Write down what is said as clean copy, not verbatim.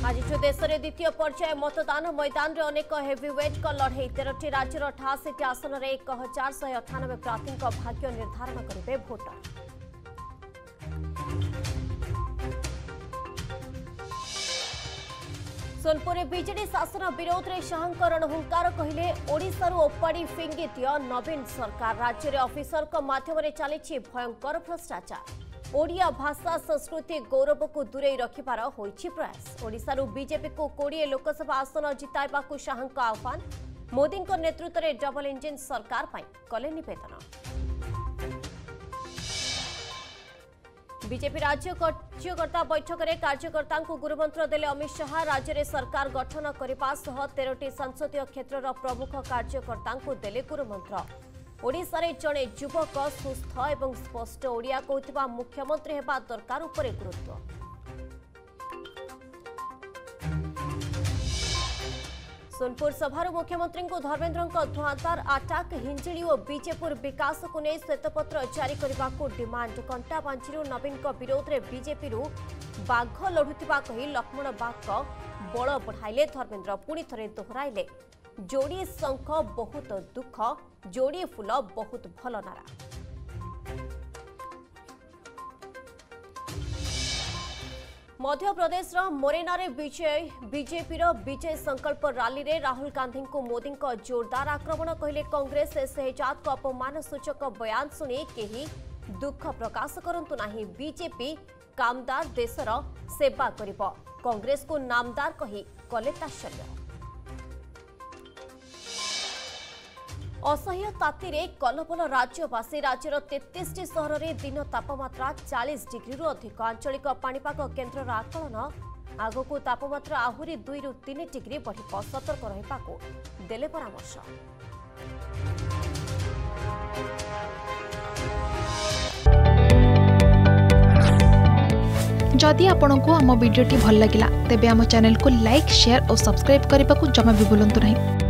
आज देश में द्वितीय पर्याय मतदान मैदान में अनेक हेवीवेट लड़ई 13टी राज्यर 88 आसन में 1198 प्रार्थी भाग्य निर्धारण करेंगे भोटर। सोनपुर बीजेडी शासन विरोध में शाह रणहुंकार कहले ओडिशारू ओपाड़ी फिंगी दियो नवीन सरकार। राज्य में ऑफिसर माध्यम चली भयंकर भ्रष्टाचार। ओडिया भाषा संस्कृति गौरव को दूरे रखिबार होइछि प्रयास। ओडिशारू बीजेपी को 20 लोकसभा आसन जिताइबाकू शाह आह्वान। मोदी नेतृत्व में डबल इंजिन सरकार पाई कले निवेदन। बीजेपी राज्य कार्यकर्ता बैठक में कार्यकर्ता गुरुमंत्र देले अमित शाह। राज्य में सरकार गठन करने सह 13टी संसदीय क्षेत्र प्रमुख कार्यकर्ता देले गुरुमंत्र। ओडिशा रे जड़े युवक सुस्थ एवं स्पष्ट ओडिया कहूथिबा मुख्यमंत्री हेबा दरकार उपरे गुरुत्व। सोनपुर सभार मुख्यमंत्री को धर्मेन्द्र धुआंधार अटाक। हिंजिली और बीजेपुर विकास को नहीं श्वेतपत्र जारी करने को डिमांड। कंटा बांची नवीन विरोध में बीजेपी बाघ लड़ुवा कही लक्ष्मण बाग बल बढ़ाइले धर्मेन्द्र। पुणी थे दोहराइले जोड़ी शंख बहुत दुख जोड़ी फूल बहुत भल नारा। मध्य प्रदेश मोरेना रे बीजेपी विजय संकल्प रैली रे राहुल गांधी को मोदी को जोरदार आक्रमण कहले कांग्रेस। शहजाद को अपमान सूचक बयान सुनी केही दुख प्रकाश करंतु नाही। बीजेपी कामदार देशर सेवा करिबो। कांग्रेस को नामदार कही कले तात्सल्य। असह्य ताती कलबल राज्यवासी। राज्यर 33टी सहर में दिन तापमात्रा 40 डिग्री अधिक। आंचलिक पाणीपाग केन्द्र आकलन आगक तापमात्रा आहरी 2 ରୁ 3 डिग्री बढ़ सतर्क रहिबाकू देले परामर्श। जदि आपंक आम भिडी भल लगा तेब आम चैनल को लाइक शेयर और सब्सक्राइब करने को जमा भी भूलु नहीं।